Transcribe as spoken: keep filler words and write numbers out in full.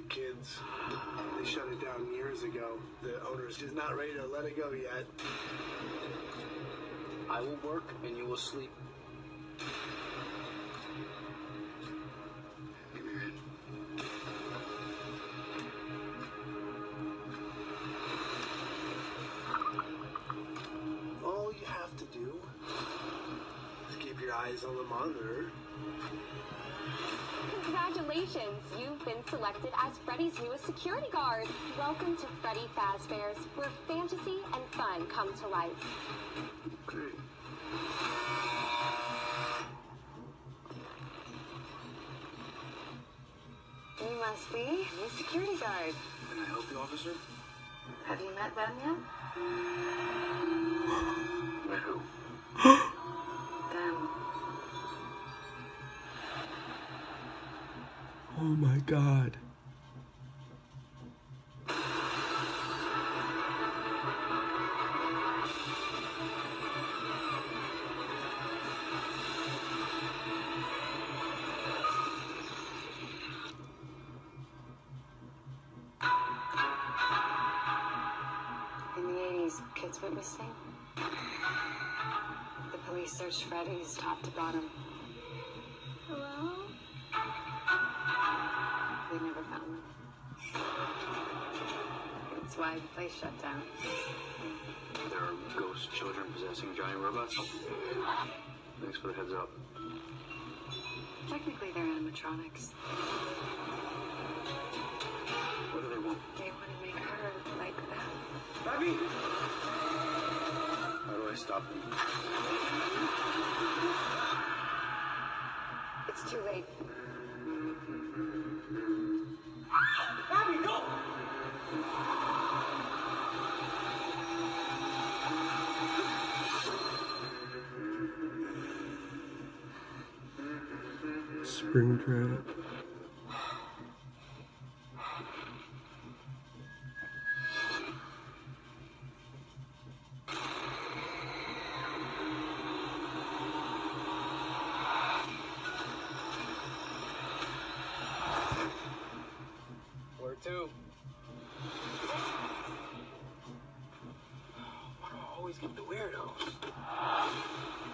kids. They shut it down years ago. The owner's just not ready to let it go yet. I will work and you will sleep. All you have to do is keep your eyes on the monitor. Congratulations, you've been selected as Freddy's newest security guard. Welcome to Freddy Fazbear's, where fantasy and fun come to life. Great. You must be new security guard. Can I help you, officer? Have you met them yet? Met who? Them. Oh my God. In the eighties, kids went missing. The police searched Freddy's top to bottom. Hello? They never found them. That's why the place shut down. There are ghost children possessing giant robots? Thanks for the heads up. Technically, they're animatronics. What do they want? They want to make her like them. Bobby! How do I stop them? It's too late. Bobby, go! Springtrap. Where to? Why do I always get the weirdos?